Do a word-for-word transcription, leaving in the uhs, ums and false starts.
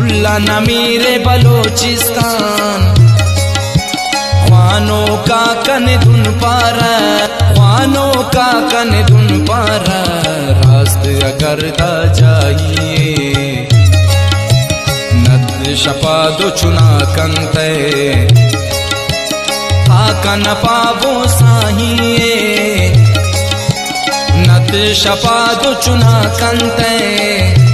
कुल्ला नमीरे बलोचिस्तान ख्वानों का कन धुन पारा ख्वानों का कन धुन पारा रास्त अगर दा जाइए नद शपा दो चुना कंते हाकन पावो साहिए नद शपा दो चुना कंते